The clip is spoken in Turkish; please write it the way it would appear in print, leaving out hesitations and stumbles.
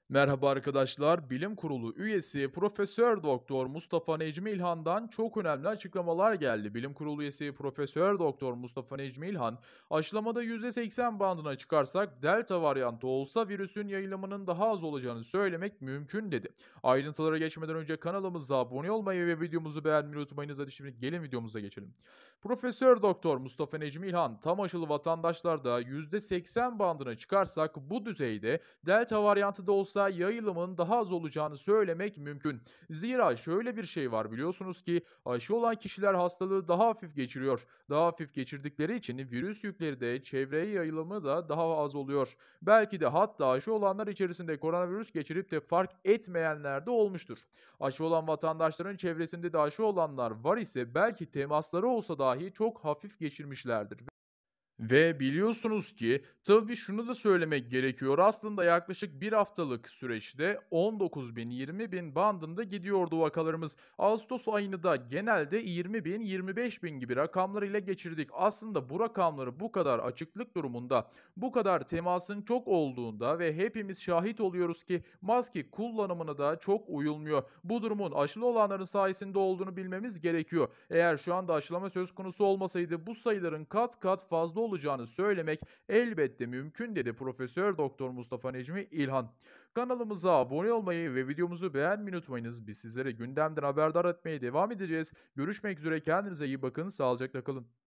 Merhaba arkadaşlar. Bilim Kurulu üyesi Profesör Doktor Mustafa Necmi İlhan'dan çok önemli açıklamalar geldi. Bilim Kurulu üyesi Profesör Doktor Mustafa Necmi İlhan, aşılamada %80 bandına çıkarsak delta varyantı olsa virüsün yayılımının daha az olacağını söylemek mümkün dedi. Ayrıntılara geçmeden önce kanalımıza abone olmayı ve videomuzu beğenmeyi unutmayınız. Hadi şimdi gelin videomuza geçelim. Profesör Doktor Mustafa Necmi İlhan, tam aşılı vatandaşlarda %80 bandına çıkarsak bu düzeyde delta varyantı da olsa yayılımın daha az olacağını söylemek mümkün. Zira şöyle bir şey var, biliyorsunuz ki aşı olan kişiler hastalığı daha hafif geçiriyor. Daha hafif geçirdikleri için virüs yükleri de çevreye yayılımı da daha az oluyor. Belki de hatta aşı olanlar içerisinde koronavirüs geçirip de fark etmeyenler de olmuştur. Aşı olan vatandaşların çevresinde de aşı olanlar var ise belki temasları olsa dahi çok hafif geçirmişlerdir. Ve biliyorsunuz ki tabii şunu da söylemek gerekiyor. Aslında yaklaşık bir haftalık süreçte 19.000-20.000 bandında gidiyordu vakalarımız. Ağustos ayını da genelde 20.000, 25.000 gibi rakamlar ile geçirdik. Aslında bu rakamları bu kadar açıklık durumunda, bu kadar temasın çok olduğunda ve hepimiz şahit oluyoruz ki maske kullanımına da çok uyulmuyor. Bu durumun aşılı olanların sayesinde olduğunu bilmemiz gerekiyor. Eğer şu anda aşılama söz konusu olmasaydı bu sayıların kat kat fazla olacağını söylemek elbette mümkün dedi Profesör Doktor Mustafa Necmi İlhan. Kanalımıza abone olmayı ve videomuzu beğenmeyi unutmayınız. Biz sizlere gündemden haberdar etmeye devam edeceğiz. Görüşmek üzere, kendinize iyi bakın, sağlıcakla kalın.